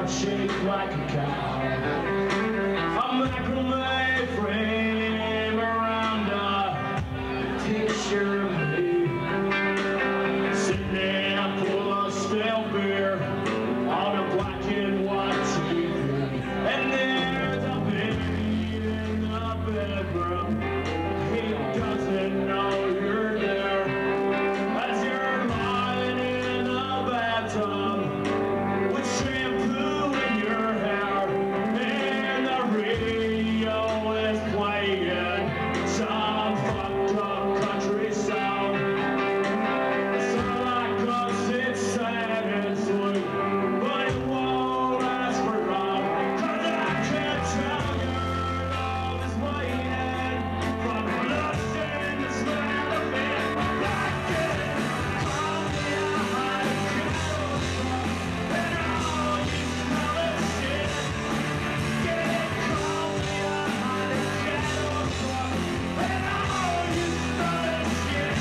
jar shaped like a cow. A macrame frame around a picture of me, sitting full of stale beer on a black and white TV. And there's a baby in the bedroom. He doesn't know you're there as you're lying in the bathtub with shampoo in your hair, and the radio is playing some fucked up country sound. So like us it's sad and sweet, but it won't last for long, 'cause I can't tell your love is waiting from the lust and the smell of it. Like it, call me out of cattle truck, and all you smell is shit. Yeah, call me out of cattle truck, and all you smell is shit.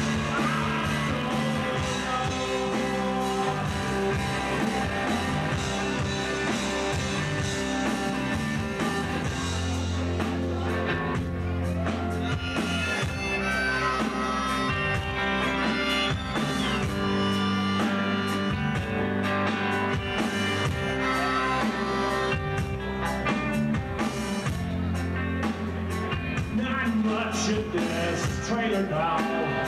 Not much of this trailer now.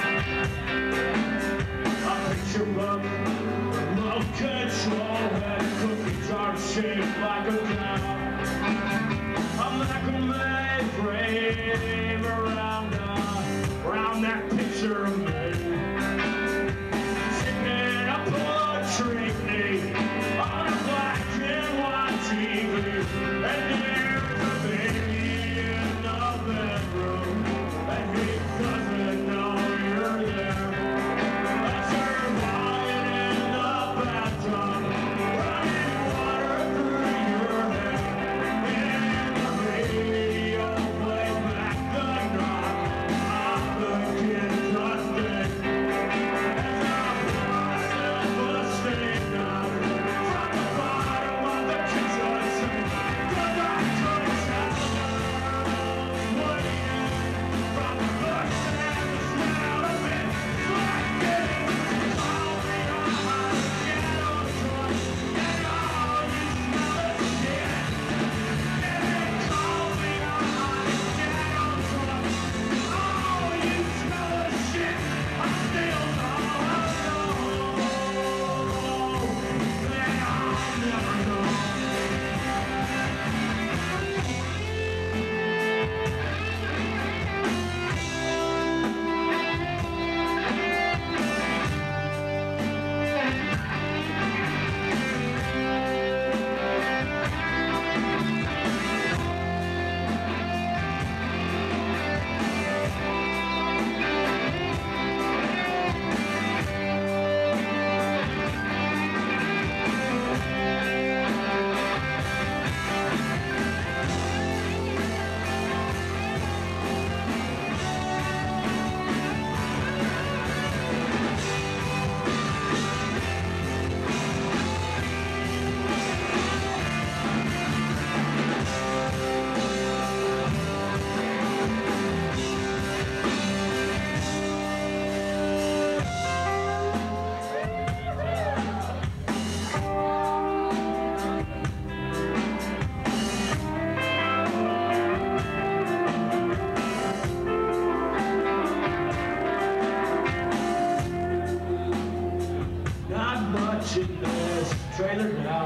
A picture book, remote control, and a cookie jar shaped like a cow. A macrame frame around that picture of me, sitting up a tree on a black and white TV. And there's a baby in the bedroom, and he doesn't know you're there as you're lying in the bathtub, running water through your hair, and the radio plays back the knock of the kid's dusting as I pour myself a steak knife from the bottom of the kitchen sink, 'cause I couldn't tell what he had from the looks and the smell of it. Like it, call me on my ghetto truck, and all you smell is shit. Yeah, call me on my ghetto truck, all you smell is shit. I still know that I'll never know. Not much in this trailer now.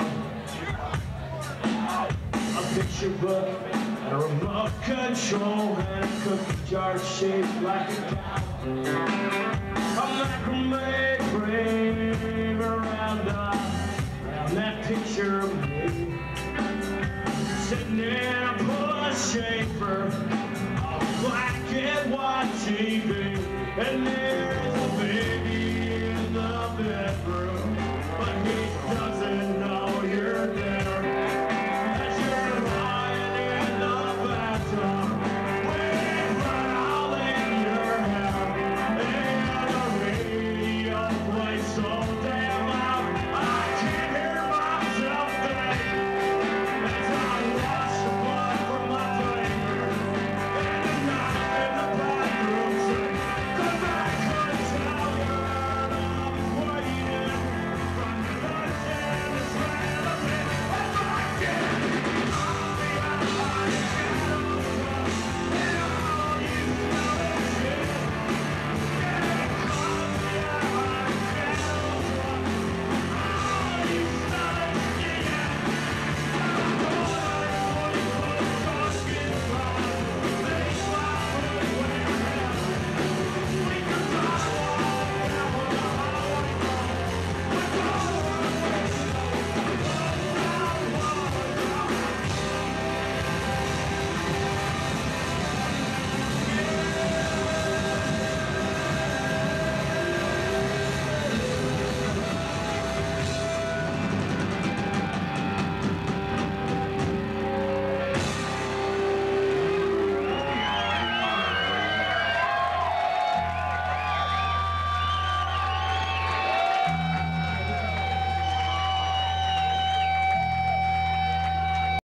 A picture book and a remote control and a cookie jar shaped like a cow. A macrame frame around that picture of me, sitting in a push shaper on black and white TV.